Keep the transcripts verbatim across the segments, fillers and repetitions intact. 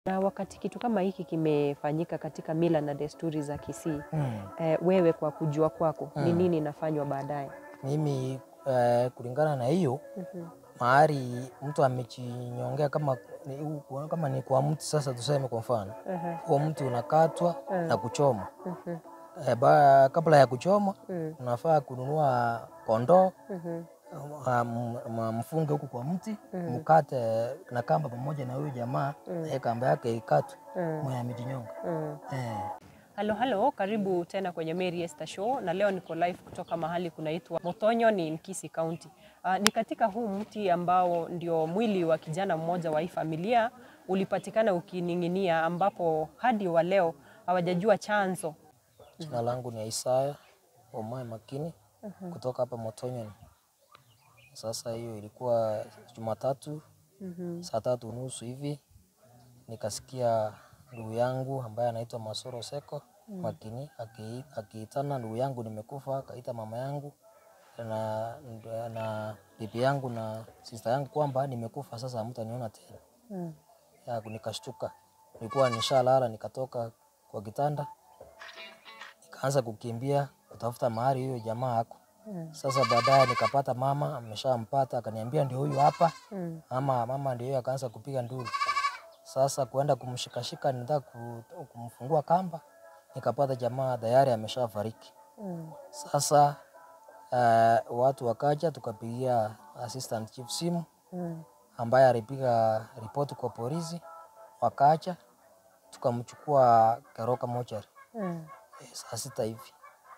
Na wakati kitu kama hiki kimefanyika katika mila na desturi za Kisii, mm. eh, wewe kwa kujua kwako, mm. ni nini inafanywa baadaye? Mimi eh, kulingana na hiyo, mm -hmm. mahari mtu amechinyongea kama ni, kama ni kwa mtu sasa tuseme kwa mfano, uh -huh. kwa mtu unakatwa uh -huh. na kuchoma. Uh -huh. eh, ba, kabla ya kuchoma, uh -huh. unafaa kununua kondoo, uh -huh. Um, mfunge huku kwa mti, mm. mukate na kamba pamoja na huyo jamaa, mm. na kamba yake ikatwe, mm. mwenye amejinyonga. Mm. Eh. Halo halo, karibu tena kwenye Mary Esther Show, na leo niko live kutoka mahali kunaitwa Motonyo ni Kisii County. Uh, ni katika huu mti ambao ndio mwili wa kijana mmoja wa hii familia ulipatikana ukininginia, ambapo hadi wa leo hawajajua chanzo. Jina langu ni Isaya Omae Makini, uh -huh. kutoka hapa Motonyo. Sasa hiyo ilikuwa Jumatatu, mm -hmm. saa tatu nusu hivi, nikasikia ndugu yangu ambaye anaitwa Masoro Seko mm -hmm. Makini akiitana ndugu yangu nimekufa, akaita mama yangu na na bibi yangu na sister yangu kwamba nimekufa, sasa hamtaniona tena. Mm. Ya nikashtuka. Nilikuwa nishalala, nikatoka kwa kitanda, nikaanza kukimbia kutafuta mahali hiyo jamaa hako. Mm. Sasa baadaye nikapata mama ameshampata, akaniambia ndio huyu hapa. Mm. Mama mama ndio akaanza kupiga nduru. Sasa kuenda kumshikashika, nitaka kumfungua kamba, nikapata jamaa tayari ameshafariki. Mm. Sasa uh, watu wakaja, tukapigia assistant chief simu, mm. ambaye alipiga ripoti kwa polisi, wakaja tukamchukua Keroka mochari. Mm. Saa sita hivi.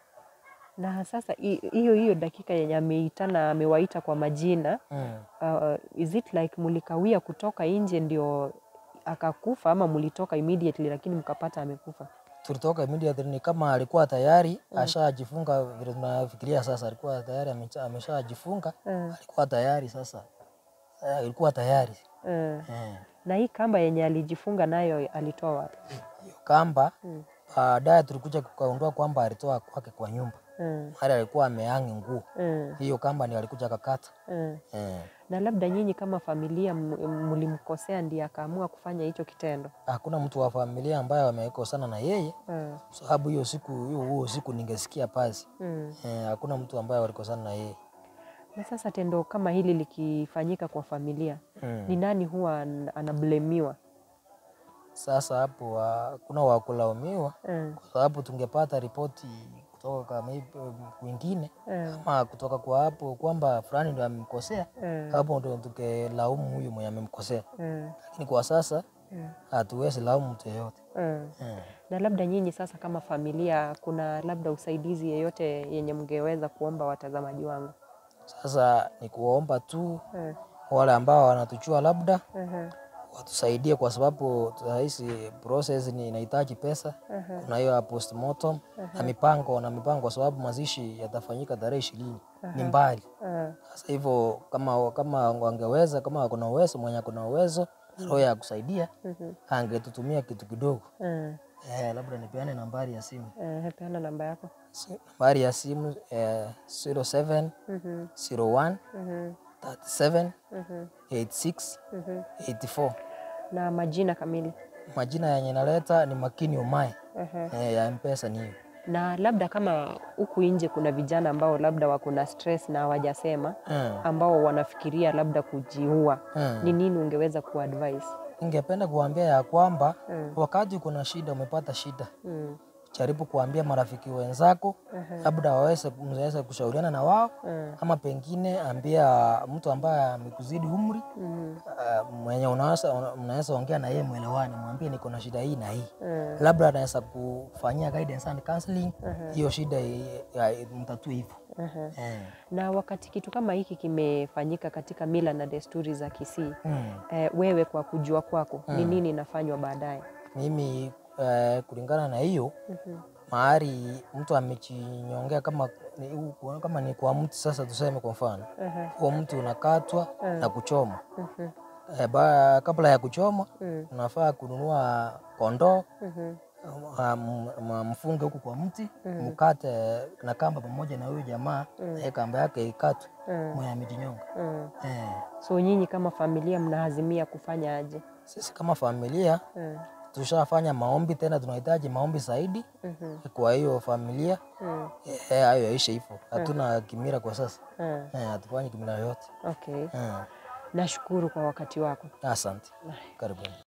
Na sasa hiyo hiyo dakika yenye ameitana amewaita kwa majina, mm. uh, is it like mulikawia kutoka nje ndio akakufa, ama mulitoka immediately lakini mkapata amekufa? Tulitoka immediately, ni kama alikuwa tayari mm. ashajifunga vile tunafikiria sasa, alikuwa tayari ameshajifunga, mm. alikuwa tayari sasa. Uh, alikuwa tayari. Mm. Mm. Na hii kamba yenye alijifunga nayo alitoa wapi? Hiyo kamba mm. baadaye uh, tulikuja kukaundua kwamba alitoa kwake kwa nyumba. Mm. Hali alikuwa amehangi nguo. Mm. Hiyo kamba ndio alikuja kakata. Mm. Mm. Na labda nyinyi kama familia mlimkosea ndiye akaamua kufanya hicho kitendo? Hakuna mtu wa familia ambaye amekosana na yeye. Mm. Sababu hiyo siku hiyo huo siku ningesikia pasi. Mm. Eh, hakuna mtu ambaye walikosana na yeye. Na sasa tendo kama hili likifanyika kwa familia, mm. ni nani huwa anablemiwa? Sasa hapo uh, kuna wakulaumiwa, mm. kwa sababu tungepata ripoti kutoka kama kwingine, mm. kama kutoka kwa hapo kwamba fulani ndio amemkosea, mm. hapo ndio tukelaumu huyu mwenye amemkosea. Mm. Lakini kwa sasa hatuwezi mm. laumu mtu yeyote. Mm. Mm. Na labda nyinyi sasa kama familia, kuna labda usaidizi yeyote yenye mngeweza kuomba watazamaji wangu? Sasa ni kuomba tu, mm. wale ambao wanatuchua labda, mm-hmm. watusaidie, kwa sababu hizi process ni inahitaji pesa. Uh -huh. Kuna hiyo postmortem, uh -huh. na mipango na mipango, kwa sababu mazishi yatafanyika tarehe ishirini. Uh -huh. Ni mbali. Uh -huh. Sasa hivyo kama kama wangeweza, kama kuna uwezo, mwenye kuna uwezo roho ya kusaidia, uh -huh. angetutumia kitu kidogo. Uh -huh. Eh, labda nipeane nambari ya simu. Eh, uh, peana namba yako. Nambari ya simu eh, zero seven zero one thirty-seven eighty-six eighty-four. Na majina kamili? Majina yenye naleta ni Makini Omae. Uh -huh. Eh, ya M-Pesa ni hiyo. Na labda kama huku nje kuna vijana ambao labda wako na stress na hawajasema, hmm. ambao wanafikiria labda kujiua, hmm. ni nini ungeweza kuadvise? Ningependa kuambia ya kwamba, hmm. wakati kuna shida, umepata shida, hmm. jaribu kuambia marafiki wenzako, uh -huh. labda waweze mnaweza kushauriana na wao, uh -huh. ama pengine ambia mtu ambaye amekuzidi umri, uh -huh. uh, mwenye unaweza mnaweza ongea na yeye mwelewane, mwambie niko na shida hii na hii, uh -huh. labda anaweza kufanyia guidance and counseling, hiyo uh -huh. shida mtatue hivyo. Uh -huh. uh. Na wakati kitu kama hiki kimefanyika katika mila na desturi za Kisii, hmm. eh, wewe kwa kujua kwako, hmm. ni nini inafanywa baadaye? Mimi Uh, kulingana na hiyo, mm -hmm. mahari mtu amechinyongea kama ni, kama ni kwa mtu sasa tuseme kwa mfano, uh -huh. kwa mtu unakatwa, uh -huh. na kuchoma. Uh -huh. uh, ba, kabla ya kuchoma, uh -huh. unafaa kununua kondoo, uh -huh. uh, mfunge huku kwa mti, uh -huh. mkate na kamba pamoja na huyo jamaa, uh -huh. kamba yake ikatwe, uh -huh. mwenye amejinyonga. Uh -huh. uh. So nyinyi kama familia mnaazimia kufanya aje? Sisi kama familia Mm. tushafanya maombi, tena tunahitaji maombi zaidi. Mhm. Kwa hiyo familia Mm. eh, hayo yaishe hivyo. Hatuna kimila kwa sasa. Mm. Eh, hatufanyi kimila yote. Okay. Eh, Nashukuru kwa wakati wako. asante. Karibuni.